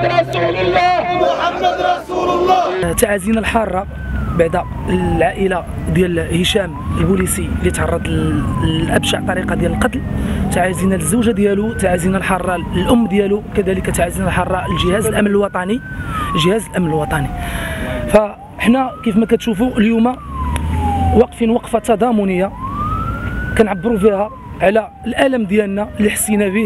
محمد رسول الله، محمد رسول الله. تعازينا الحاره بعد العائله ديال هشام البوليسي اللي تعرض لابشع طريقه ديال القتل. تعازينا للزوجه ديالو، تعازينا الحاره الام ديالو، كذلك تعازينا الحاره الجهاز الامن الوطني، جهاز الامن الوطني. فاحنا كيف ما كتشوفوا اليوم واقفين وقفه تضامنيه كنعبروا فيها على الالم ديالنا اللي حسينا به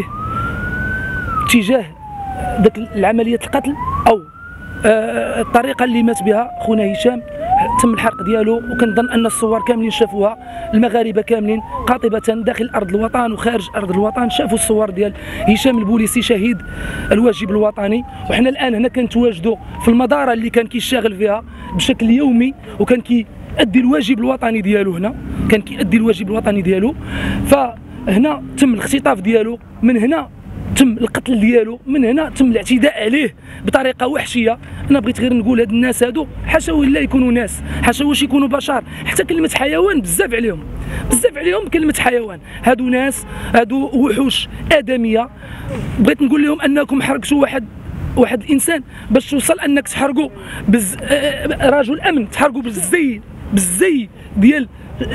تجاه ذاك العمليه القتل او الطريقه اللي مات بها خونا هشام. تم الحرق ديالو، وكنظن ان الصور كاملين شافوها، المغاربه كاملين قاطبه داخل ارض الوطن وخارج ارض الوطن شافوا الصور ديال هشام البوليسي شهيد الواجب الوطني. وحنا الان هنا كنتواجدوا في المداره اللي كان كيشتغل فيها بشكل يومي وكان كيأدي الواجب الوطني ديالو، هنا كان كيأدي الواجب الوطني ديالو. فهنا تم الاختطاف ديالو، من هنا تم القتل ديالو، من هنا تم الاعتداء عليه بطريقه وحشيه. انا بغيت غير نقول هاد الناس هادو حاشا لا يكونوا ناس، حاشا واش يكونوا بشر، حتى كلمه حيوان بزاف عليهم، بزاف عليهم كلمه حيوان. هادو ناس، هادو وحوش ادميه. بغيت نقول لهم انكم حرقتوا واحد الانسان باش توصل انك تحرقوا رجل امن، تحرقوا بالزي ديال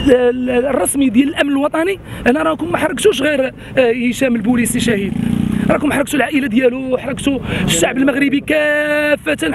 الرسمي ديال الامن الوطني. انا راكم ما حرقتوش غير هشام البوليسي شهيد، راكم حرقتوا العائله ديالو، حرقتوا الشعب المغربي كافه،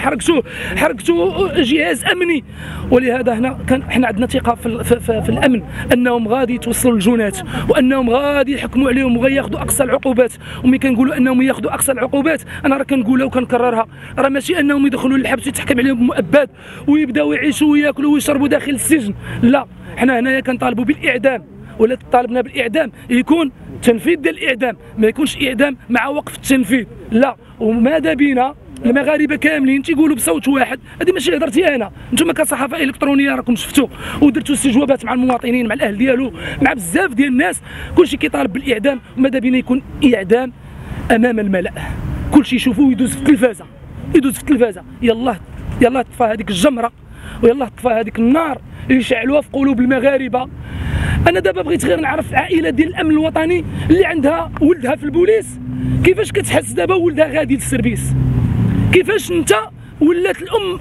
حرقتوا جهاز امني. ولهذا هنا كان احنا عندنا ثقه في الامن انهم غادي يتوصلوا للجنات، وانهم غادي يحكموا عليهم وغياخذوا اقصى العقوبات. وملي كنقولوا انهم ياخذوا اقصى العقوبات انا راه كنقولها وكنكررها، راه ماشي انهم يدخلوا للحبس ويتحكم عليهم بمؤبد ويبداو يعيشوا وياكلوا ويشربوا داخل السجن، لا. حنا هنايا كنطالبوا بالاعدام، ولا طالبنا بالاعدام يكون تنفيذ ديال الاعدام، ما يكونش اعدام مع وقف التنفيذ، لا. وماذا بينا المغاربه كاملين تيقولوا بصوت واحد، هذه ماشي هضرتي انا، انتم كصحافه الكترونيه راكم شفتوا ودرتوا استجوابات مع المواطنين، مع الاهل ديالو، مع بزاف ديال الناس، كلشي كيطالب بالاعدام. وماذا بينا يكون اعدام امام الملأ، كلشي يشوفوه يدوز في التلفازه، يلا طفى هذيك الجمره، ويلا طفى هذيك النار اللي شعلوها في قلوب المغاربه. انا دابا بغيت غير نعرف عائله ديال الامن الوطني اللي عندها ولدها في البوليس كيفاش كتحس دابا ولدها غادي للسيرفيس، كيفاش انت ولات الام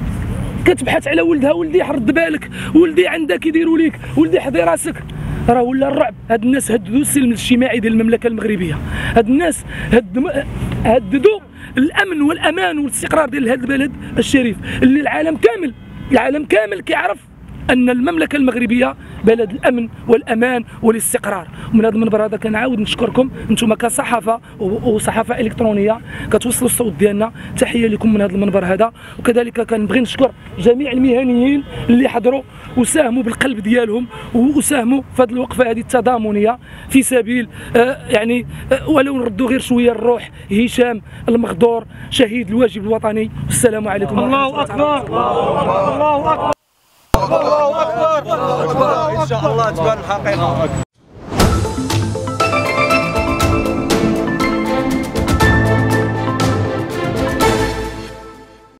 كتبحث على ولدها، ولدي حرد بالك، ولدي عندك يديروا ليك، ولدي حضي راسك. راه ولا الرعب. هاد الناس هددوا السلم الاجتماعي ديال المملكه المغربيه، هاد الناس هددوا الامن والامان والاستقرار ديال هذا البلد الشريف اللي العالم كامل كيعرف ان المملكه المغربيه بلد الامن والامان والاستقرار. ومن هذا المنبر هذا كنعاود نشكركم انتم كصحافه وصحافه الكترونيه كتوصلوا الصوت ديالنا، تحيه لكم من هذا المنبر هذا. وكذلك كنبغي نشكر جميع المهنيين اللي حضروا وساهموا بالقلب ديالهم وساهموا في هذه الوقفه هذه التضامنيه في سبيل يعني ولو نردوا غير شويه الروح هشام المغدور شهيد الواجب الوطني. والسلام عليكم. الله اكبر، الله اكبر، الله اكبر، ان شاء الله تبان الحقيقه.